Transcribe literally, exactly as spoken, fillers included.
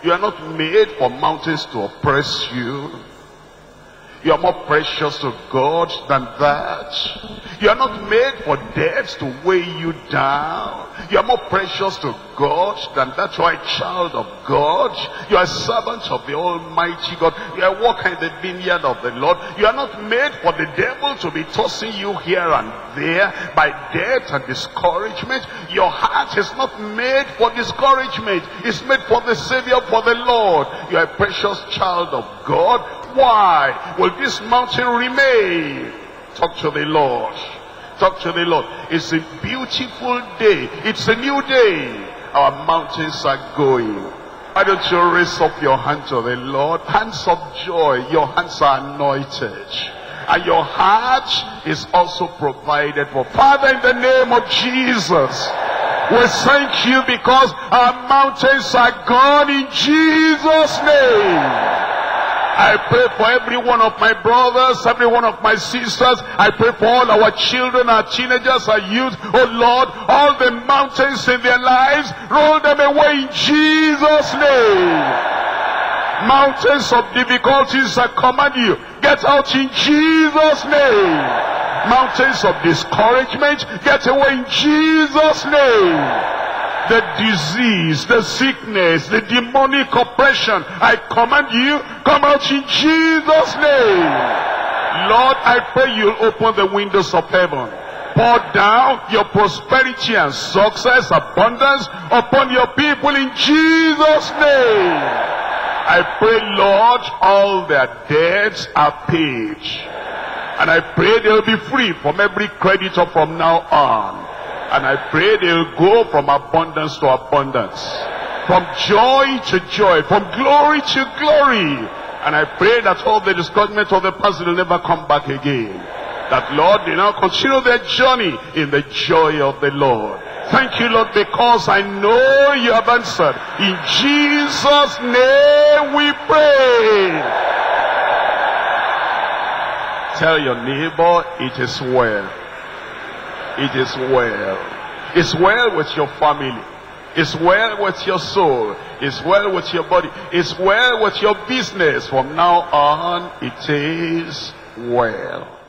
You are not made for mountains to oppress you. You are more precious to God than that. You are not made for death to weigh you down. You are more precious to God than that. You are a child of God. You are a servant of the Almighty God. You are a worker in the vineyard of the Lord. You are not made for the devil to be tossing you here and there by death and discouragement. Your heart is not made for discouragement. It's made for the Savior, for the Lord. You are a precious child of God. Why will this mountain remain? Talk to the Lord. Talk to the Lord. It's a beautiful day. It's a new day. Our mountains are going. Why don't you raise up your hand to the Lord? Hands of joy. Your hands are anointed. And your heart is also provided for. Father, in the name of Jesus, we thank you because our mountains are gone in Jesus' name. I pray for every one of my brothers, every one of my sisters. I pray for all our children, our teenagers, our youth. Oh Lord, all the mountains in their lives, roll them away in Jesus' name. Mountains of difficulties, I command you, get out in Jesus' name. Mountains of discouragement, get away in Jesus' name. The disease, the sickness, the demonic oppression, I command you, come out in Jesus' name. Lord, I pray you'll open the windows of heaven. Pour down your prosperity and success, abundance upon your people in Jesus' name. I pray, Lord, all their debts are paid. And I pray they'll be free from every creditor from now on. And I pray they'll go from abundance to abundance, from joy to joy, from glory to glory. And I pray that all the discouragement of the past will never come back again. That, Lord, they now continue their journey in the joy of the Lord. Thank you, Lord, because I know you have answered. In Jesus' name we pray. Tell your neighbor, it is well. It is well. It's well with your family. It's well with your soul. It's well with your body. It's well with your business. From now on, it is well.